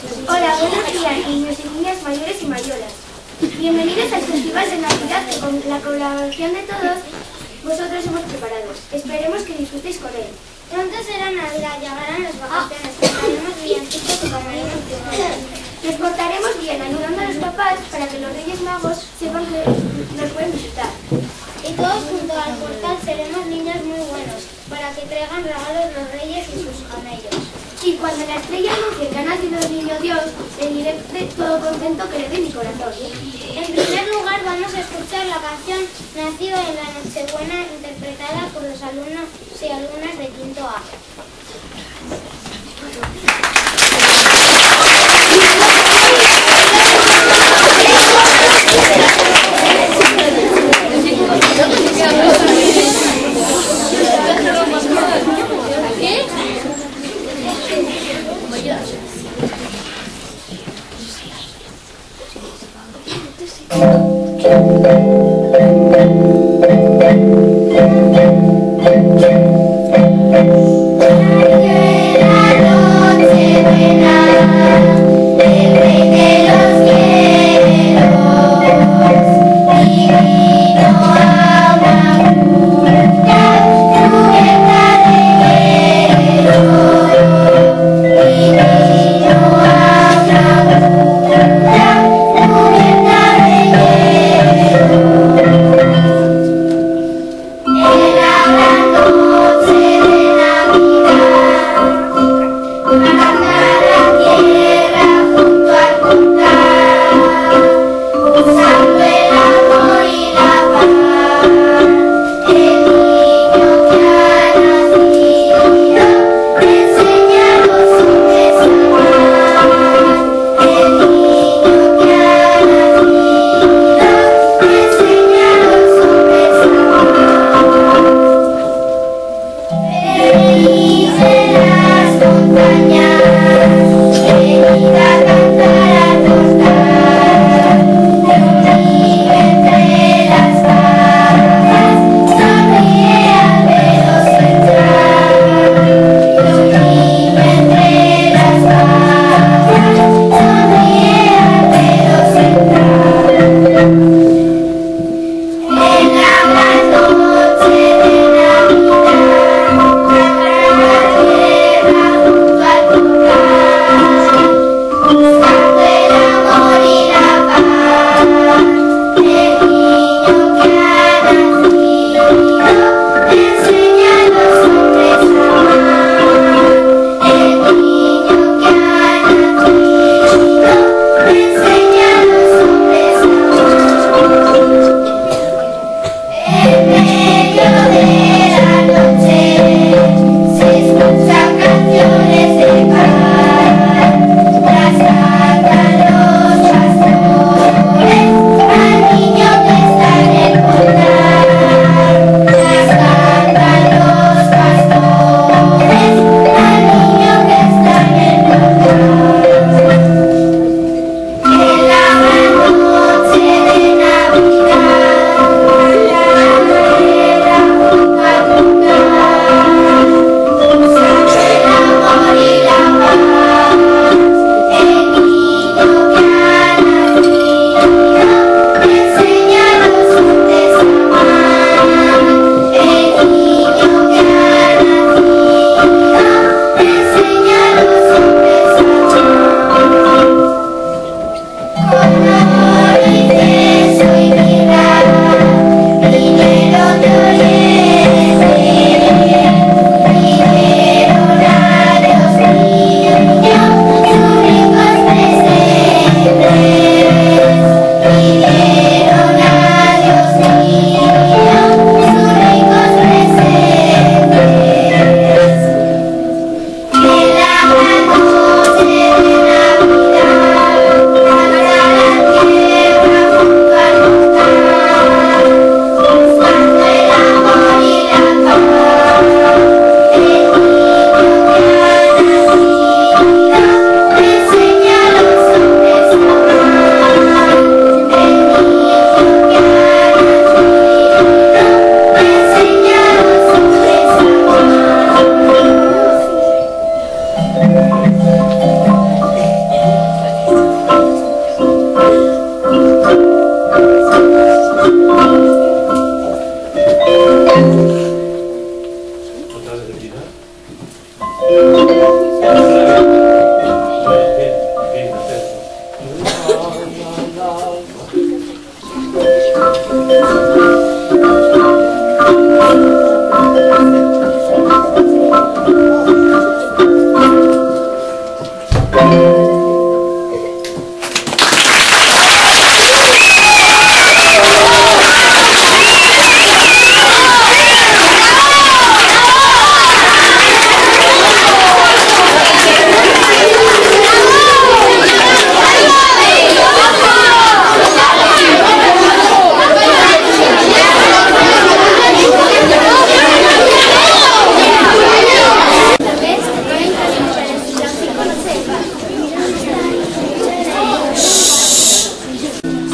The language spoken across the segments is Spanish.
Hola, buenos días, niños y niñas mayores y mayoras. Bienvenidos al Festival de Navidad que con la colaboración de todos vosotros hemos preparado. Esperemos que disfrutéis con él. Pronto será Navidad, llegarán las vacaciones, cantaremos villancicos y comeremos pizza. Nos portaremos bien, ayudando a los papás para que los Reyes Magos sepan que nos pueden visitar. Y todos junto al portal seremos niños muy buenos, para que traigan regalos los Reyes y sus camellos. Y cuando la estrella anuncie que ha nacido el niño Dios, le diré de todo contento que le dé mi corazón. En primer lugar vamos a escuchar la canción Nacido en la Nochebuena, interpretada por los alumnos y alumnas de quinto A.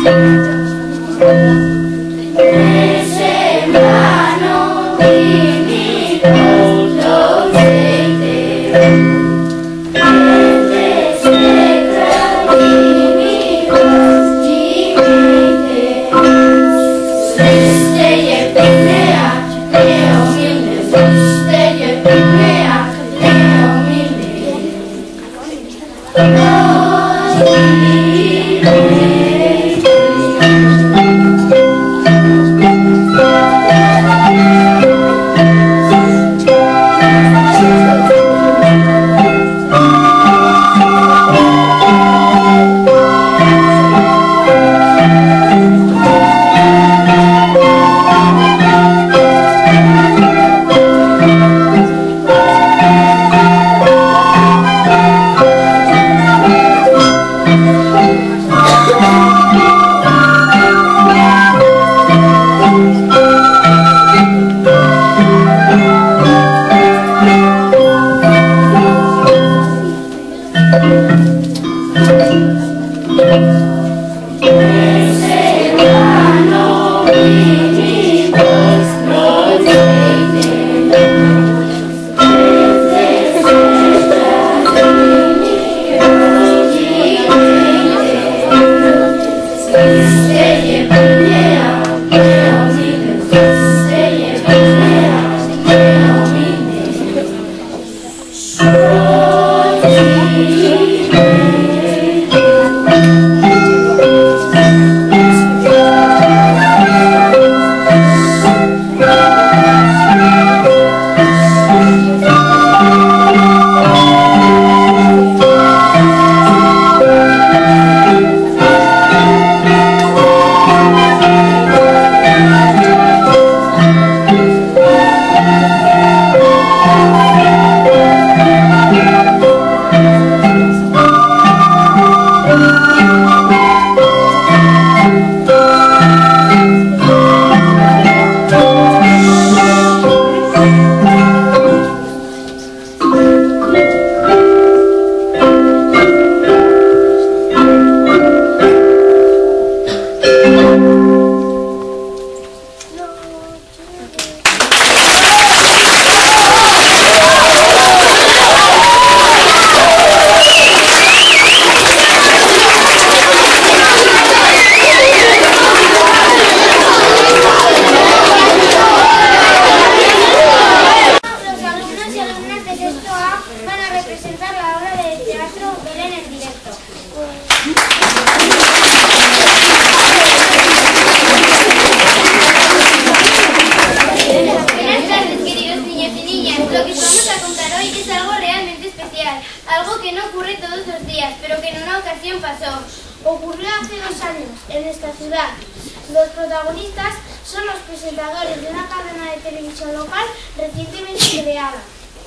Ocurrió hace 2 años en esta ciudad. Los protagonistas son los presentadores de una cadena de televisión local recientemente creada.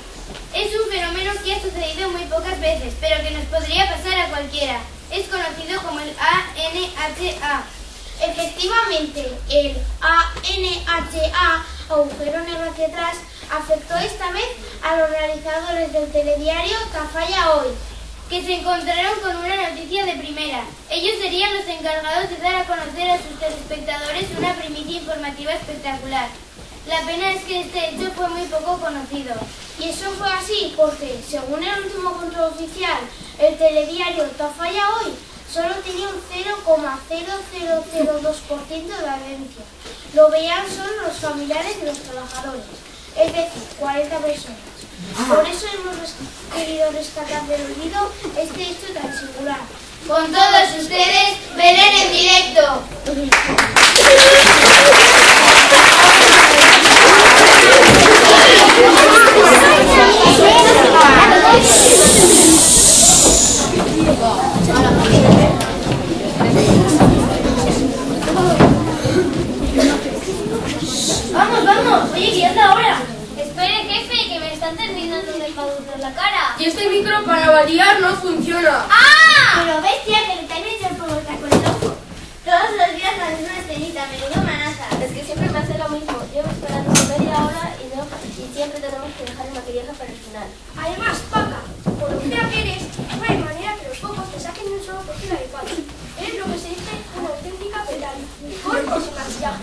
Es un fenómeno que ha sucedido muy pocas veces, pero que nos podría pasar a cualquiera. Es conocido como el ANHA. Efectivamente, el ANHA, agujero negro hacia atrás, afectó esta vez a los realizadores del telediario Tafalla Hoy, que se encontraron con una noticia de primera. Ellos serían los encargados de dar a conocer a sus telespectadores una primicia informativa espectacular. La pena es que este hecho fue muy poco conocido. Y eso fue así porque, según el último control oficial, el telediario Tafalla Hoy solo tenía un 0,0002% de audiencia. Lo veían solo los familiares de los trabajadores, es decir, 40 personas. Por eso hemos querido rescatar del olvido este hecho tan singular. Con todos ustedes, Belén en directo. ¡Vamos, vamos! Oye, ¿qué es la hora? Espere, jefe, que me están terminando de caducar la cara. Y este micro para variar no funciona. ¡Ah! Pero bestia, que le tenéis el fuego está con el ojo. Todos los días la misma escenita, menudo manaza. Es que siempre me hace lo mismo. Llevo esperando media hora y siempre tenemos que dejar el maquillaje para el final. Además, Paca, por lo fea que eres, no hay manera que los focos te saquen de un solo perfil adecuado. Eres lo que se dice una auténtica uniformes y maquillaje.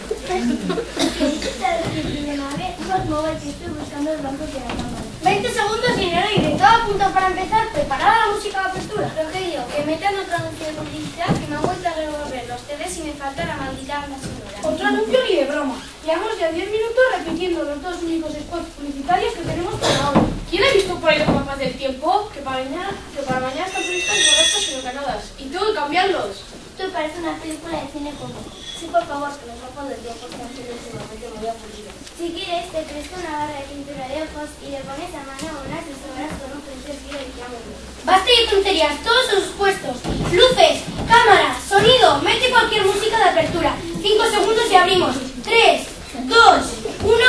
Que estoy buscando el blanco de la cámara. 20 segundos y en el aire. Todo a punto para empezar. Preparada la música de apertura. Rogelio, que metan otro anuncio de publicidad que me han vuelto a revolver los CDs y me falta la maldita banda sonora. Otro anuncio ni de broma. Llevamos ya 10 minutos repitiendo los dos únicos spots publicitarios que tenemos para hoy. ¿Quién ha visto por ahí los mapas del tiempo? Que para mañana están previstas borrascas y huracanadas. Y tengo que cambiarlos. Esto parece una película de cine como. Sí, por favor, que los mapas del tiempo están últimamente muy aburridos. Si quieres, te presto una barra de pintura de ojos y le pones a mano unas esferas con un prensil y triángulo. Basta de tonterías. Todos a sus puestos. Luces, cámara, sonido. Mete cualquier música de apertura. 5 segundos y abrimos. 3, 2, 1...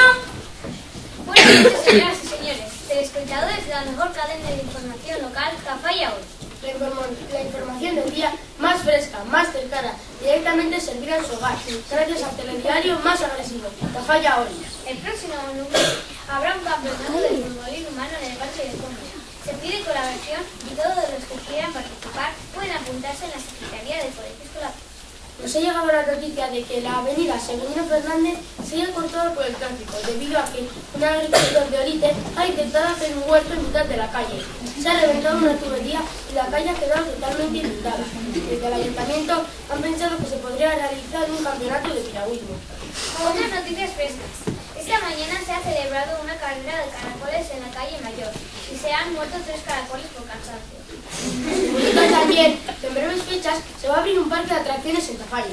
Buenas noches, señoras y señores. Telespectadores de la mejor cadena de información local, Tafalla Hoy. La información del día más fresca, más cercana, directamente servida en su hogar, gracias al telediario más agresivo, Tafalla Hoy. El próximo número habrá un campeonato de futbolín humano en el Parque de Córdoba. Se pide colaboración y todos los que quieran participar pueden apuntarse en la Secretaría de Colegio Escolar. Nos ha llegado la noticia de que la avenida Severino Fernández sigue cortada por el tráfico, debido a que un agricultor de Olite ha intentado hacer un huerto en mitad de la calle. Se ha reventado una tubería y la calle ha quedado totalmente inundada. Desde el ayuntamiento han pensado que se podría realizar un campeonato de piragüismo. Otras noticias frescas. Esta mañana se ha celebrado una carrera de caracoles en la calle Mayor y se han muerto 3 caracoles por cansancio. Se comunica también que en breves fechas se va a abrir un parque de atracciones en Tafalla.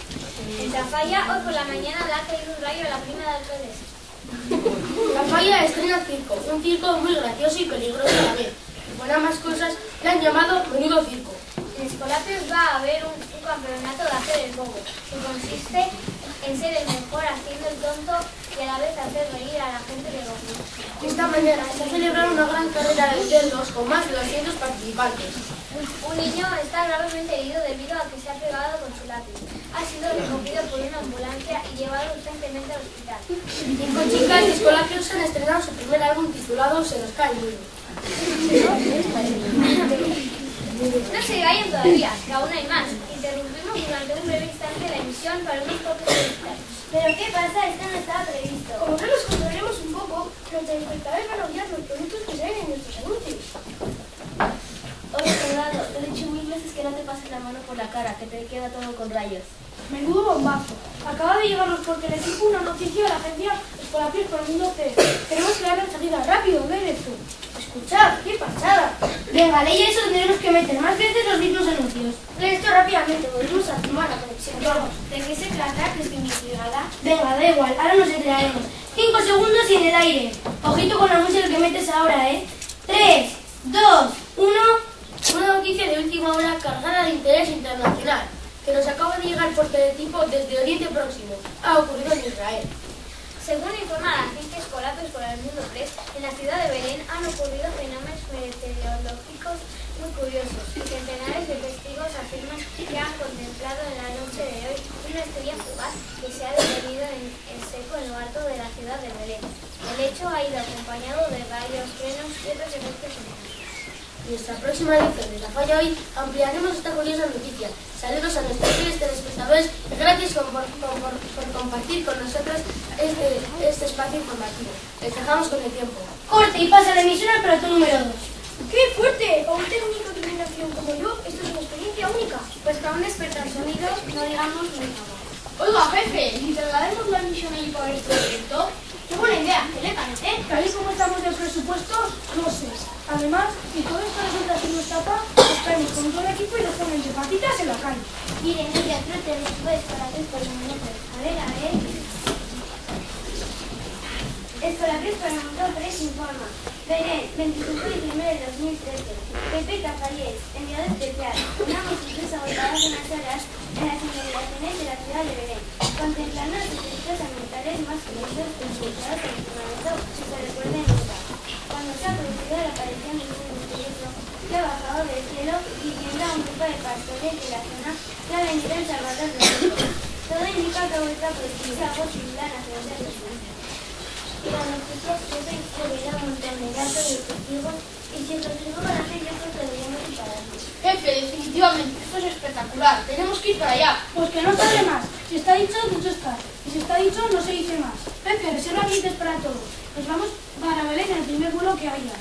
En Tafalla, hoy por la mañana le ha caído un rayo a la prima de alcaldesa. Tafalla estrena circo, un circo muy gracioso y peligroso a la vez. Por ambas cosas le han llamado Menudo Circo. En Escolapios va a haber un campeonato de hacer el bobo, que consiste en ser el mejor haciendo el tonto y a la vez hacer reír a la gente de los niños. Esta mañana se ha celebrado una gran carrera de cerdos con más de 200 participantes. Un niño está gravemente herido debido a que se ha pegado con su lápiz. Ha sido recogido por una ambulancia y llevado urgentemente al hospital. 5 chicas de Escolapios han estrenado su primer álbum titulado Se nos cae el mundo. No se vayan todavía, que aún hay más. Interrumpimos durante un breve instante la emisión para unos pocos publicitarios. ¿Pero qué pasa? Esto no estaba previsto. Como no nos controlaremos un poco, los telespectadores van a odiar los productos que salen en nuestros anuncios. Oye, Colgado, te he dicho 1000 veces que no te pases la mano por la cara, que te queda todo con rayos. Menudo bombazo. Acaba de llegarnos por Teletipo una noticia de la agencia Escolapios por el Mundo C. Tenemos que darle enseguida. Rápido, ven esto. Escuchad, qué pasada. Venga, ley eso, tenemos que meter más veces los mismos anuncios. Lee esto rápidamente, volvemos a activar la conexión. Vamos. ¿De qué se trata, que es investigada? Venga, da igual, ahora nos enteraremos. 5 segundos y en el aire. Ojito con la música que metes ahora, 3, 2, 1... Una noticia de última hora cargada de interés internacional, que nos acaba de llegar por Teletipo desde Oriente Próximo. Ha ocurrido en Israel. Según informa la agencia Escolapios por el Mundo Press, en la ciudad de Belén han ocurrido fenómenos meteorológicos muy curiosos y centenares de testigos afirman que han contemplado en la noche de hoy una estrella fugaz que se ha detenido en seco en lo alto de la ciudad de Belén. El hecho ha ido acompañado de rayos, truenos y otros efectos sonoros. En nuestra próxima edición de Tafalla Hoy ampliaremos esta curiosa noticia. Saludos a nuestros fieles telespectadores y gracias por compartir con nosotros este espacio informativo. Les dejamos con el tiempo. Corte y pasa la emisión al plato número 2. ¡Qué fuerte! Para un técnico de iluminación como yo, esto es una experiencia única. Pues para un experto en sonido no digamos nunca más. Oiga, jefe, ¿y trasladaremos la emisión allí para este proyecto? ¡Qué buena idea! ¿Qué le parece? Tal y como estamos de presupuesto, no sé. Además, si todo esto resulta ser una estafa, estaremos con todo el equipo y los ponen de patitas en la calle. Miren, ella trote después para que por el mundo. A ver. Escolapios para el Mundo Press informa. Belén, 25 de diciembre de 2013. Pepe Cafallés, enviado especial. Una multitud agotada de unas horas en las inmediaciones de la ciudad de Belén, contemplando los efectos ambientales más curiosos e impulsados en el firmamento que se recuerden nunca. Cuando se ha producido la aparición de un misterioso que ha bajado del cielo diciendo a un grupo de pastores de la zona que ha venido el Salvador del mundo. Todo indica que vuelta a producirse algo similar a la ciudad de Belén. Y la noticia se ha distribuido a un montón de datos y testigos y si os lo digo para hacer yo creo que deberíamos ir para allá. Jefe, definitivamente, esto es espectacular. Tenemos que ir para allá. Pues que no sale más. Si está dicho, dicho está. Y si está dicho, no se dice más. Pepe, reserva billetes para todos. Nos vamos para Belén en el primer vuelo que haya.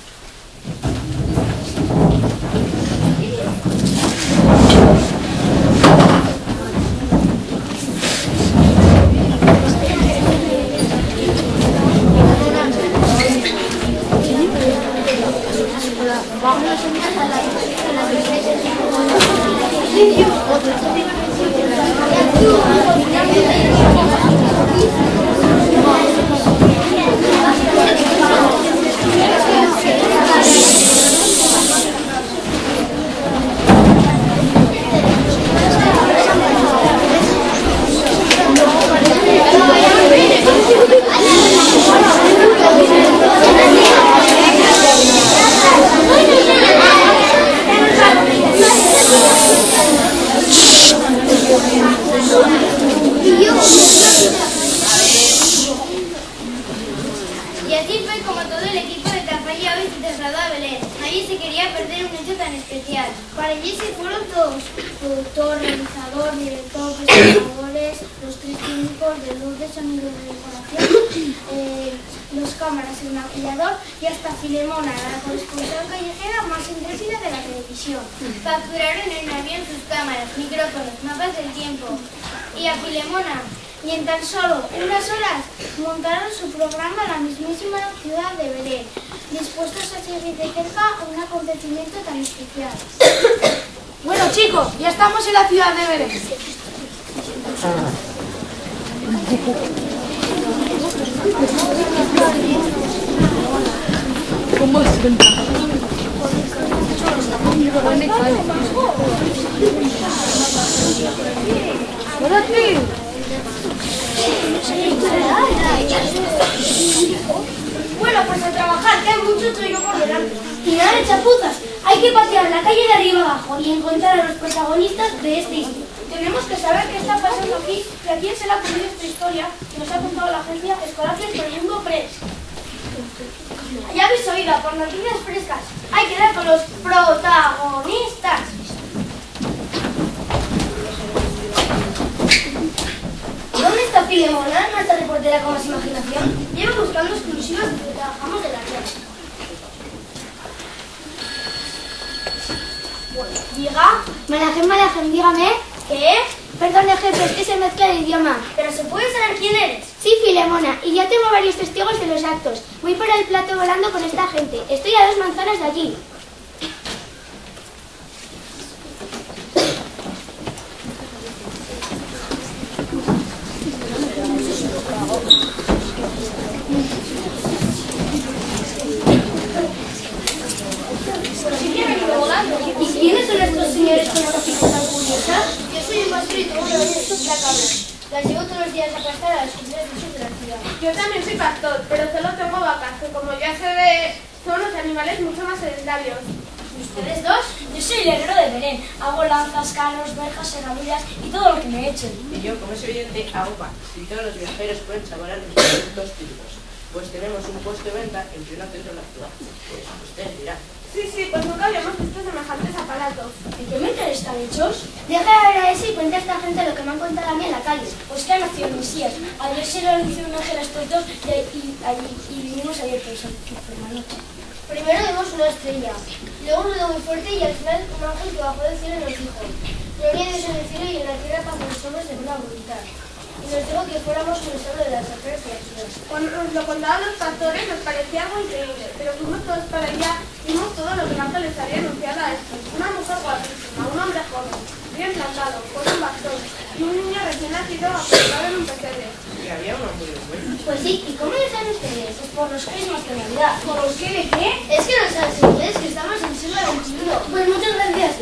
Y así fue como todo el equipo de Tafalla hoy se trasladó a Belén. Nadie se quería perder un hecho tan especial. Para allí se fueron todos, productor, realizador, director, presentadores, los 3 técnicos de luz, de sonido, de decoración, los cámaras, el maquillador y hasta Filemona, la corresponsal callejera más intrépida de la televisión. Facturaron en avión sus cámaras, micrófonos, mapas del tiempo. Y a Filemona. Y en tan solo unas horas montaron su programa en la mismísima ciudad de Belén, dispuestos a seguir de cerca un acontecimiento tan especial. Bueno, chicos, ya estamos en la ciudad de Belén. ¿Cómo es? Bueno, pues a trabajar, que hay mucho trollo por delante. Y nada de chapuzas, hay que pasear la calle de arriba abajo y encontrar a los protagonistas de este historia. Tenemos que saber qué está pasando aquí y a quién se le ha ocurrido esta historia que nos ha contado la agencia Escolapios por el Mundo Press. Ya habéis oído, por noticias frescas, hay que dar con los protagonistas. ¿Dónde está Filemona, nuestra reportera con más imaginación? Llevo buscando exclusivas desde que trabajamos de la red. Diga. Malajem, dígame. ¿Qué? Perdone, jefe, es que se mezcla el idioma. ¿Pero se puede saber quién eres? Sí, Filemona, y ya tengo varios testigos de los actos. Voy para el plato volando con esta gente. Estoy a 2 manzanas de allí. ¿Y quiénes son estos señores con las oficinas tan curiosas? Yo soy un pastor y tengo una de estos cabras. Las llevo todos los días a pastar a las cumbres de la ciudad. Yo también soy pastor, pero solo tengo vacas, que como ya se ve, son los animales mucho más sedentarios. ¿Ustedes dos? Yo soy el herrero de Belén. Hago lanzas, canos, verjas, herraduras y todo lo que me echen. Y yo, como soy oyente, hago pan. Y todos los viajeros pueden saborear los productos típicos. Pues tenemos un puesto de venta en pleno centro de la ciudad. Pues ustedes dirán. Sí, pues nunca habíamos visto semejantes aparatos. ¿De qué metal están hechos? Deja de ver a eso y cuenta a esta gente lo que me han contado a mí en la calle. Pues que ha nacido el Mesías. Ayer se lo hizo un ángel a estos dos y vinimos ayer por la noche. Primero vimos una estrella, luego un ruido muy fuerte y al final un ángel que bajó del cielo y nos dijo: Gloria a Dios en el cielo y en la tierra paz a los hombres de buena voluntad. Y nos dijo que fuéramos un estado de las afueras de la ciudad. Cuando nos lo contaban los pastores nos parecía algo increíble, pero fuimos todos para allá, vimos todo lo que el ángel les había anunciado a estos. Una mujer guapísima, un hombre joven, bien plantado, con un bastón, y un niño recién nacido acostado en un pesebre. Y había uno muy bueno. Pues sí, ¿y cómo lo saben ustedes? Pues por los crismas de Navidad. ¿Por los qué de qué? Es que no sabes inglés, que estamos en siglo XXI. Pues muchas gracias.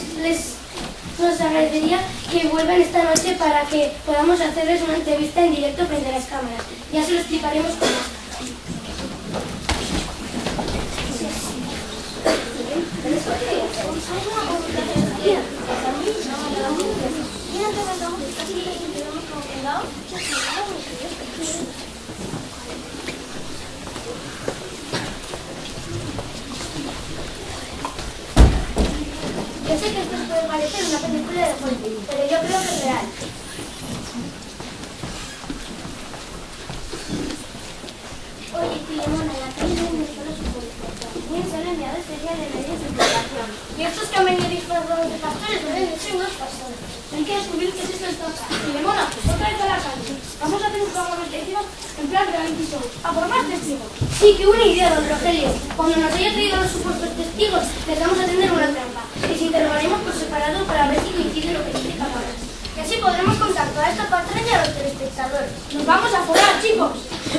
Nos agradecería que vuelvan esta noche para que podamos hacerles una entrevista en directo frente a las cámaras. Ya se lo explicaremos con más. Yo sé que esto puede parecer una película de Hollywood, pero yo creo que es real. estos que han venido disfrazados de pastores deben de ser unos pastores. Hay que descubrir qué es esto de estafa. Filemona, otra vez a la calle. Vamos a hacer un programa de testigos en plan reality show. A por más testigos. Sí, qué buena idea, don Rogelio. Cuando nos haya traído a los supuestos testigos, les vamos a tener una trampa. Les interrogaremos por separado para ver si coincide lo que dice cada uno. Y así podremos contar toda esta patraña a los telespectadores. ¡Nos vamos a forar, chicos!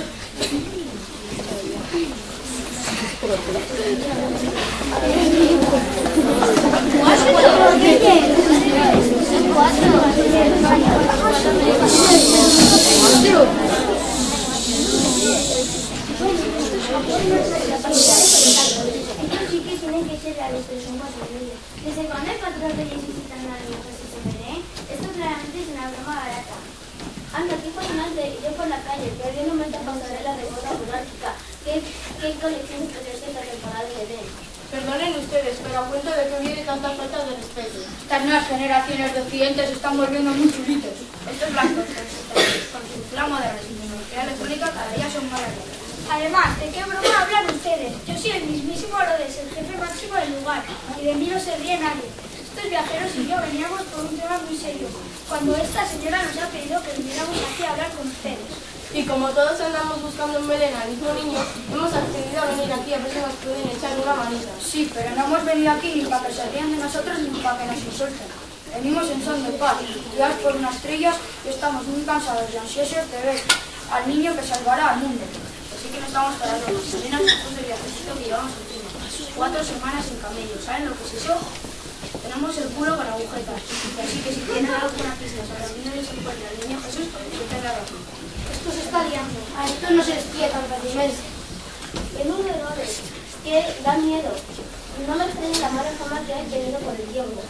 ¿Desde cuándo el patrón de ellos visitan a los SSMD? Esto claramente es una broma barata. Anda, ¿qué personas de yo por la calle? Perdiendo esta pasarela de moda monárquica. ¿Qué colección especial de esta temporada de Edén? Perdonen ustedes, pero a cuento de que viene tanta falta de respeto. Estas nuevas generaciones de occidentes se están volviendo muy chulitos. Estos blancos con su flama de tecnología electrónica cada día son más raros. Además, ¿de qué broma hablan ustedes? Yo soy el mismísimo Herodes, el jefe máximo del lugar, y de mí no se ríe nadie. Estos viajeros y yo veníamos por un tema muy serio, cuando esta señora nos ha pedido que viniéramos aquí a hablar con ustedes. Y como todos andamos buscando en Belén al mismo niño, hemos accedido a venir aquí a ver si nos pueden echar una manita. Sí, pero no hemos venido aquí ni para que se rían de nosotros ni para que nos insulten. Venimos en son de paz, guiados por unas trillas y estamos muy cansados y ansiosos de ver al niño que salvará al mundo. Así que no estamos para bromas. Apenas después del viajecito que llevamos encima. 4 semanas en camello. ¿Saben lo que es eso? Tenemos el culo con agujetas. Así que si tienen alguna pista sobre dónde les encuentra el niño Jesús, disfruten la razón. Esto se está liando. A esto no se les pilla tan fácilmente. Menudo Herodes, que da miedo. No me extraña la mala fama que hay tenido por el tiempo.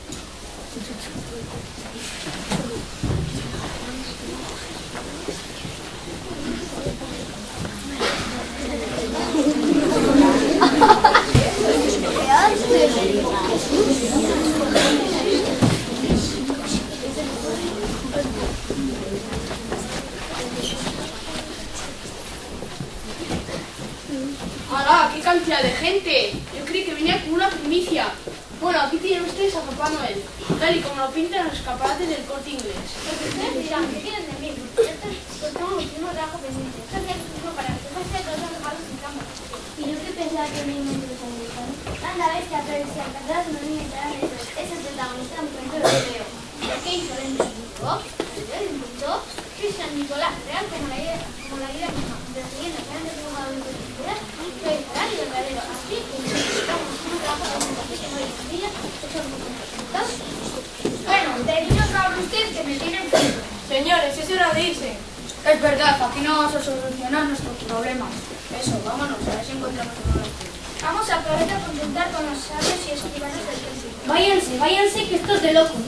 ¡Hala! ¡Qué cantidad de gente! Yo creí que venía con una primicia. Bueno, aquí tienen ustedes a Papá Noel, tal y como lo pintan en los escaparates del Corte Inglés. Los que ustedes dirán, ¿qué quieren de mí? Pues tengo muchísimo trabajo pendiente. Esto es exclusivo para que sepas que todos los regalos en cama. Y yo que pensaba que mi mente los americanos. Anda, bestia, pero si alcanzas no me inventarán eso. Es el protagonista de un cuento europeo. ¿Qué hizo el inventó? ¿El inventó? Cristian Nicolás, real como la vida misma, persiguiendo grandes jugadores de cultura, soy real y verdadero. Así que necesitamos un trabajo de que no hay familia, que son muy complicados. Bueno, de niños habla usted que me tienen frío. Señores, es hora de irse. Es verdad, aquí no vamos a solucionar nuestros problemas. Eso, vámonos, a ver si encontramos una respuesta. Vamos a probar a consultar con los sabios y escribanos del templo. Váyanse, váyanse, que esto es de locos.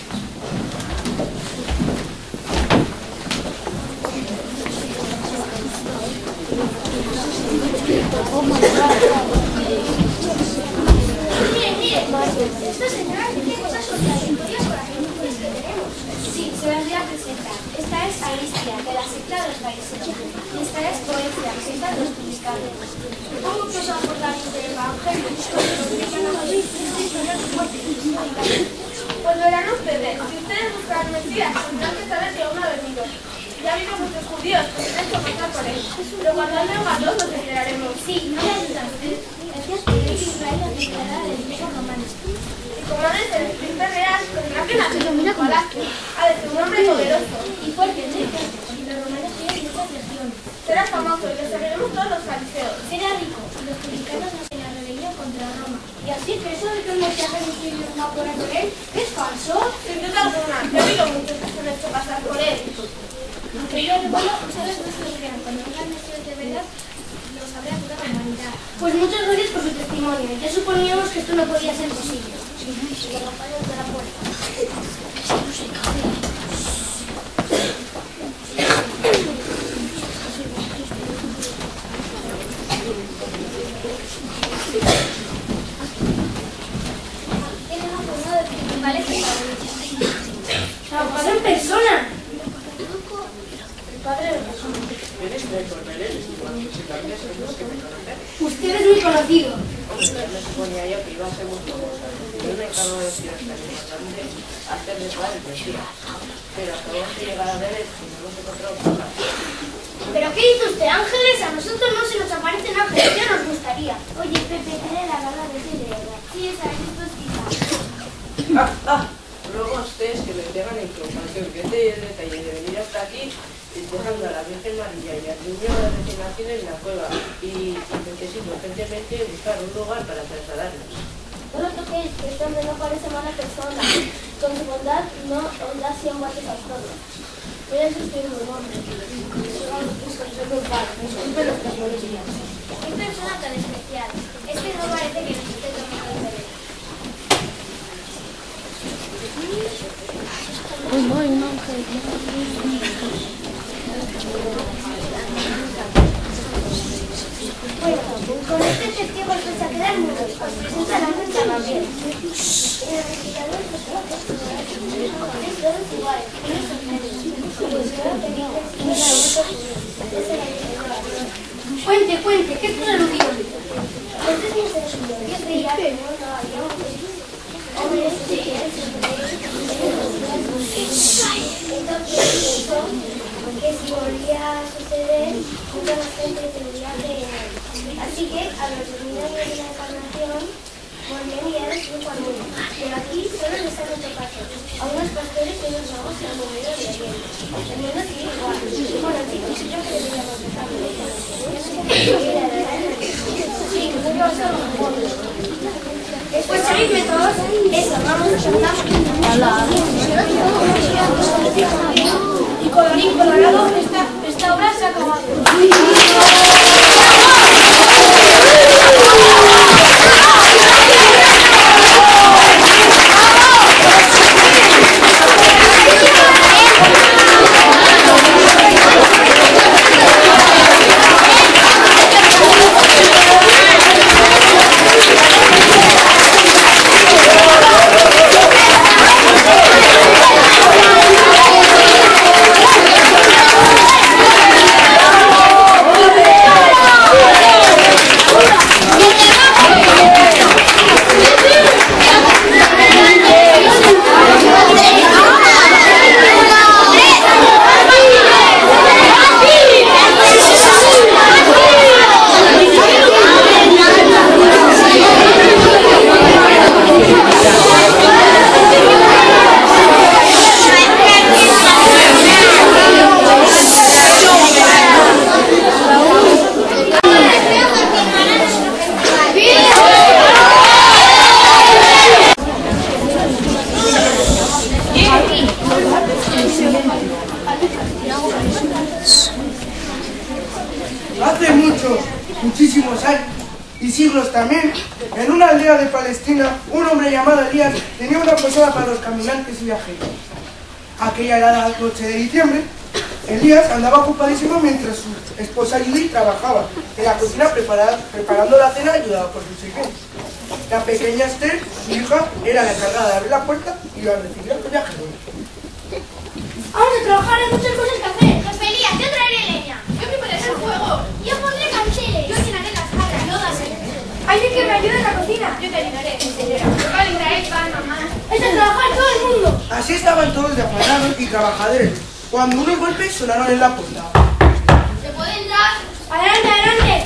Miren, esta señora tiene cosas contradictorias con las noticias que tenemos. Sí, se las voy a presentar. Esta es Aristia, de la secta de los fariseos. Y esta es Poesia, secta de los publicanos. Supongo que os acordaréis del Evangelio. Pues verán ustedes, si ustedes buscan al Mesías, tendrán que saber que aún no ha venido. Ya vimos muchos judíos que se han hecho pasar por él. Pero cuando él venga, todos nos enteraremos. Sí, no me ayudan ustedes. Gracias por ir a Israel a declarar el Imperio Romano. Y como no es el príncipe real, tendrá que nacer en un palacio. Ha de ser un hombre poderoso. Y fuerte, muy fuerte. Y los romanos tienen muchas legiones. Será famoso y le seguiremos todos los fariseos. Será rico. Y los publicanos no se la rebelión contra Roma. Y así que eso de que el Mesías es un idioma por él es falso. Sin duda alguna, ya ha habido muchos que se han hecho pasar por él. Bueno, ustedes no se lo crean. Cuando vengan Mesías de verdad, los habrá toda la humanidad. Pues muchas gracias por su testimonio. Ya suponíamos que esto no podía ser posible. Tenemos uno de los principales protagonistas. ¡San Juan en persona! El padre de Jesús. por Belén, igual que si también los que me conocen. Usted es muy conocido. Hombre, ya me suponía yo que iba a ser muy famosa. Yo me encargo de decir hasta el importante hacerles dar el vestido. Pero acabamos de llegar a Belén y no hemos encontrado nada. ¿Pero qué dice usted, Ángeles? A nosotros no se nos aparecen ángeles, ya nos gustaría. Oye, Pepe, tiene la gana de ser de verdad. Sí, esa es postita. Luego ustedes que me pegan la información, que este es el detalle de venir hasta aquí dejando a la Virgen María y al niño recién nacido en la cueva y necesito urgentemente buscar un lugar para trasladarlos. No lo toquéis, que este hombre no parece mala persona. Con su bondad no os da 100 guantes a todos. Voy a insistir en un hombre. Disculpen nuestras molestias. Qué persona tan especial. Es que no parece que nos esté tomando el derecho. Bueno, con este testigo os vais a quedar mudos. Os presento a la Virgen Gabriel. Es todos iguales. Unos son Cuente, cuente, ¿qué es aludido? Este es mi señor. Yo creía que no había hombres que entonces pensó que si volvía a suceder, mucha más gente tendría que... Así que a los dominios de la encarnación volvían y ya les dijo al mundo. Pero aquí solo les han hecho caso a unos pastores y unos magos que han movido de bien. El mundo sigue igual. Bueno, chicos, creo que deberíamos dejar de sí, no lo sabemos. Pues seguidme todos. Eso, vamos a Y colorín colorado, esta obra se ha acabado. Hace muchísimos años y siglos también, en una aldea de Palestina, un hombre llamado Elías tenía una posada para los caminantes y viajeros. Aquella era la noche de diciembre. Elías andaba ocupadísimo mientras su esposa Judith trabajaba en la cocina preparando la cena ayudada por sus hijos. La pequeña Esther, su hija, era la encargada de abrir la puerta y la recibir a los viajeros. Vamos a trabajar, hay muchas cosas que hacer. Jefe Elías, yo traeré leña. Yo prepararé el fuego. Yo pondré cancheles. Yo llenaré las jarras. Yo daré. ¿Alguien que me ayude en la cocina? Yo te ayudaré, señora. Vale, traed pan, mamá. ¡Es a trabajar todo el mundo! Así estaban todos de afanados y trabajadores, cuando unos golpes sonaron en la puerta. ¿Se puede entrar? ¡Adelante, adelante!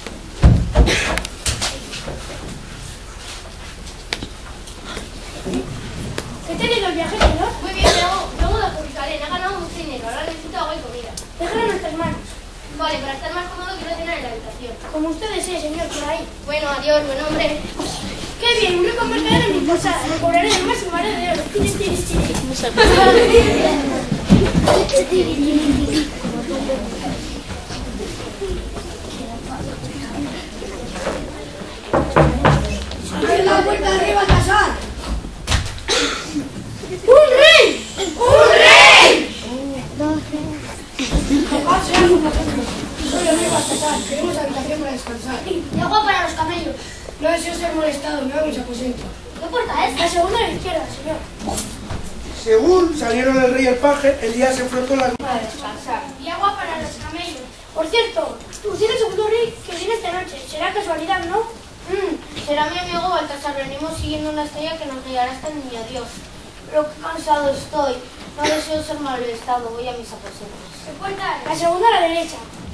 ¿Qué tenéis los viajeros, señor? Muy bien, vengo de Jerusalén. He ganado mucho dinero. Ahora necesito agua y comida. Déjalo en nuestras manos. Vale, para estar más cómodo quiero cenar en la habitación. Como usted desee, señor, por ahí. Bueno, adiós, buen hombre. ¡Qué bien! Un rico mercader en mi posada. Me cobraré de más y me haré de oro. ¡Abre la puerta de arriba a casar! ¡Un rey! ¡Un rey! Solo vengo a casar, queremos habitación para descansar. Y agua para los camellos. No deseo ser molestado, me hago mis aposentos. ¿Qué puerta es? La segunda a la izquierda, señor. Según salieron el rey y el paje, Elías se frotó las manos. Para descansar. Y agua para los camellos. Por cierto, usted es el segundo rey que viene esta noche. ¿Será casualidad, no? Será mi amigo Baltasar. Venimos siguiendo una estrella que nos guiará hasta el niño Dios. Pero qué cansado estoy. No deseo ser molestado. Voy a mis aposentos. ¿Se cuenta? La segunda a la derecha.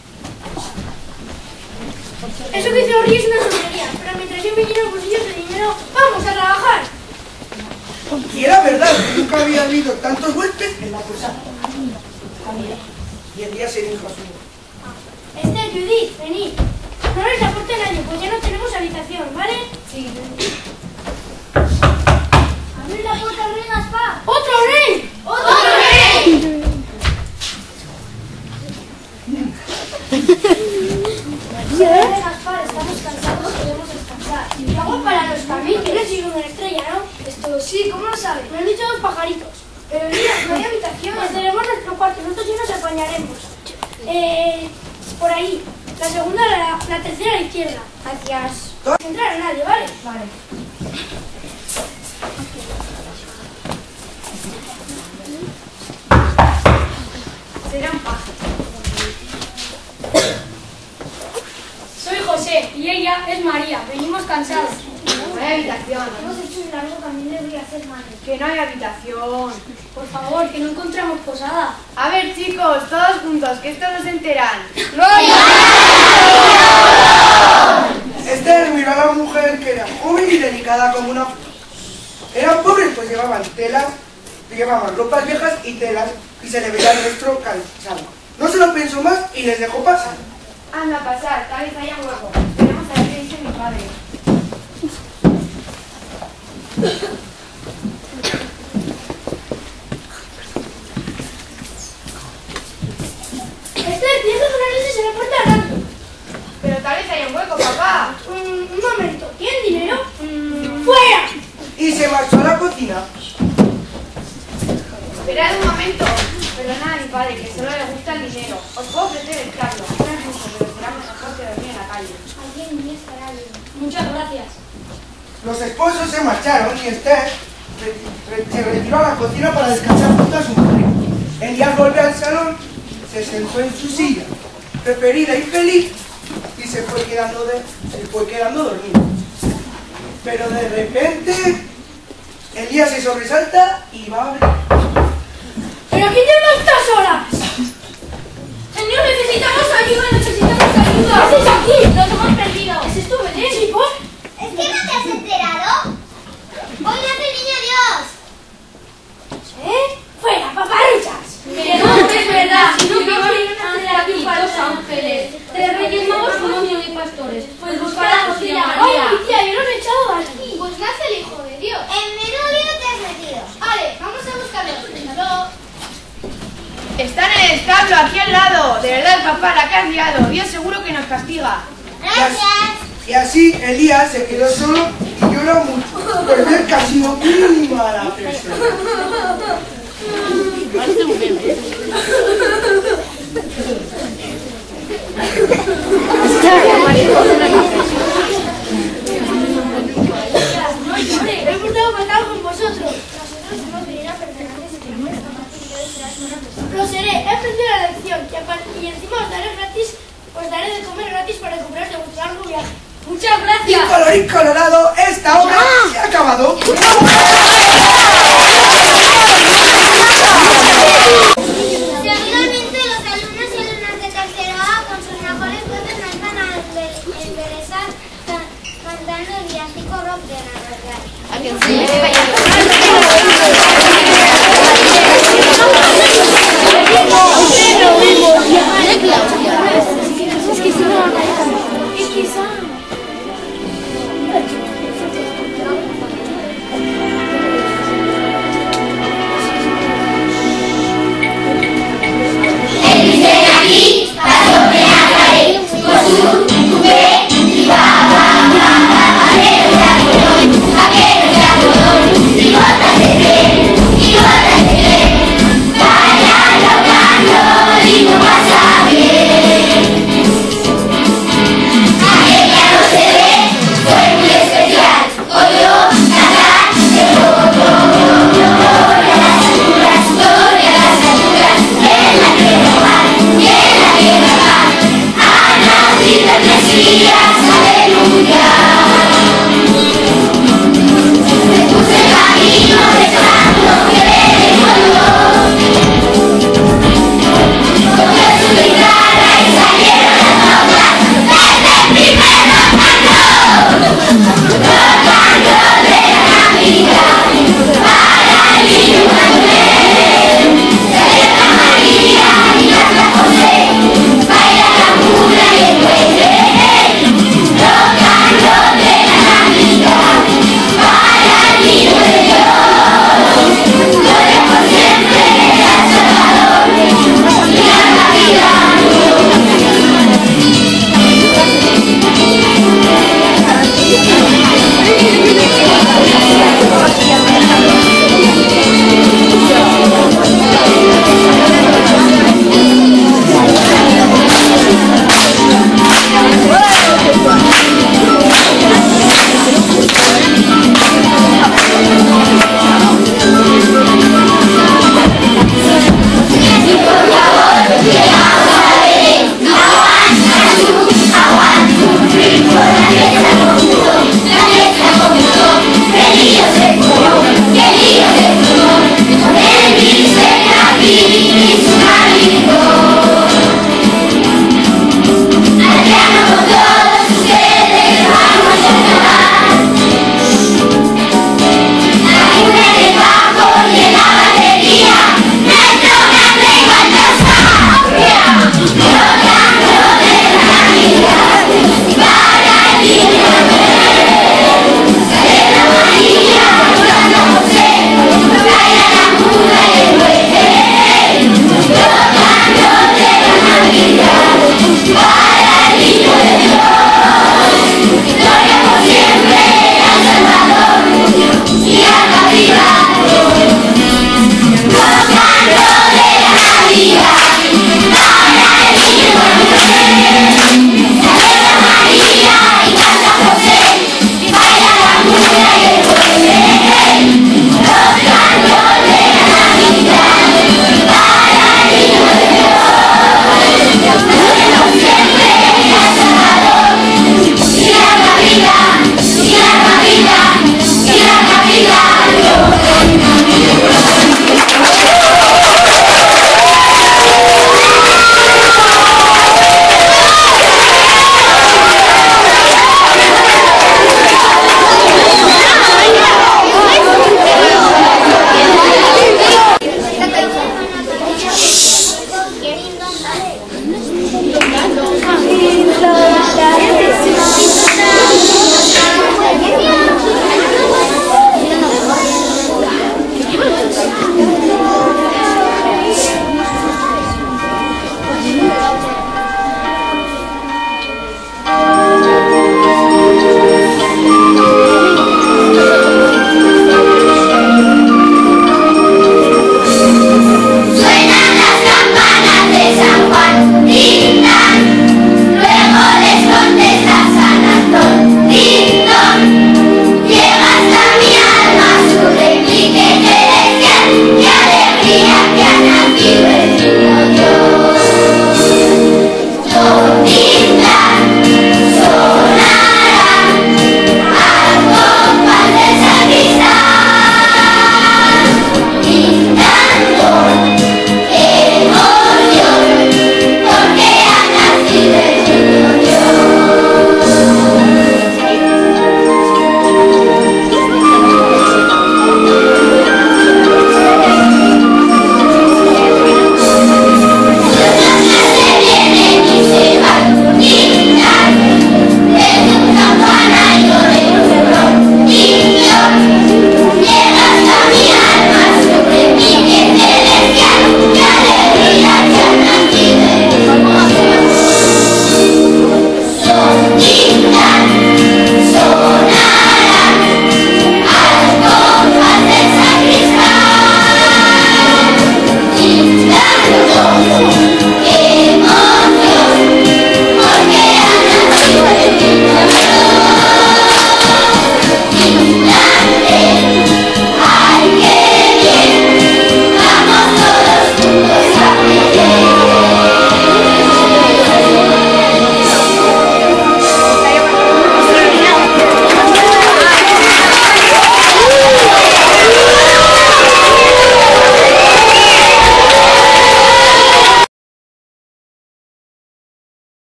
Eso que dice los reyes es una tontería, pero mientras yo me lleno los bolsillos de dinero, ¡vamos a trabajar! Y era verdad que nunca había habido tantos golpes en la posada. Y el día se dijo a su mujer: Judith, venid. No les aporte a nadie, pues ya no tenemos habitación, ¿vale? Sí. ¡Abrid la puerta al rey Gaspar! ¡Otro rey! ¡Otro rey! Rey Gaspar, estamos cansados, queremos descansar. Y algo para los también, ¿quieres ir una estrella, no? Esto sí, ¿cómo lo sabes? Me han dicho dos pajaritos. Pero mira, no hay habitación. Pues tenemos nuestro cuarto, nosotros ya nos apañaremos. Por ahí. La segunda, la tercera a la izquierda. Gracias. No entrar a nadie, ¿vale? Vale. Serán pájaros. Soy José y ella es María. Venimos cansados. No hay habitación. Hemos hecho un largo camino y voy a hacer madre. Que no hay habitación. Por favor, que no encontramos posada. A ver, chicos, todos juntos, que estos no se enteran. Esther miró a la mujer, que era joven y delicada como una... Eran pobres, pues llevaban ropas viejas y telas, y se le veía el rostro cansado. No se lo pensó más y les dejó pasar. Anda a pasar, tal vez haya hueco. Veremos a ver qué dice mi padre. Esther, piensa que una luz en la puerta de adelante. Pero tal vez haya un hueco, papá. Un momento, ¿tienen dinero? ¡Fuera! Y se marchó a la cocina. Esperad un momento. Perdonad a mi padre, que solo le gusta el dinero. Os puedo ofrecer el carro. No es mucho, pero será mejor que dormir en la calle. Alguien me estará bien. Muchas gracias. Los esposos se marcharon y Esther se retiró a la cocina para descansar junto a su madre. Elías volvió al salón, se sentó en su silla, preferida y feliz, y se fue quedando dormido. Pero de repente, Elías se sobresalta y va a abrir. ¿Pero quién lleva estas horas? Señor, necesitamos ayuda. ¿Qué haces aquí? Nos hemos perdido. ¿Es esto, Belén? ¿Sí, por? ¿Es que no te has enterado? ¡Hoy nace el niño Dios! ¡Fuera, paparuchas! Que no, que es verdad. Si no, que van a hacer aquí dos ángeles. 3 reyes magos con un niño de pastores. Pues buscar a José y a María. ¡Ay, tía, yo lo he echado aquí! Pues nace el Hijo de Dios. En menudo lío te has metido. Vale, vamos a buscarlos. Hasta luego. Están en el establo, aquí al lado. De verdad, papá, la que has liado. Dios seguro que nos castiga. Gracias. Y así Elías se quedó solo y lloró mucho, por ver que ha sido muy mala persona. He portado fatal con vosotros. Nosotros hemos venido a perdonarles y que lo seré, he aprendido la lección y encima os daré de comer gratis para recuperaros de vuestro largo viaje. Muchas Y gracias. colorín colorado, esta obra se ha acabado. Seguidamente los alumnos y alumnas de tercero A con sus mejores voces nos van a enderezar cantando el villancico rock de Navidad. ¿A quién se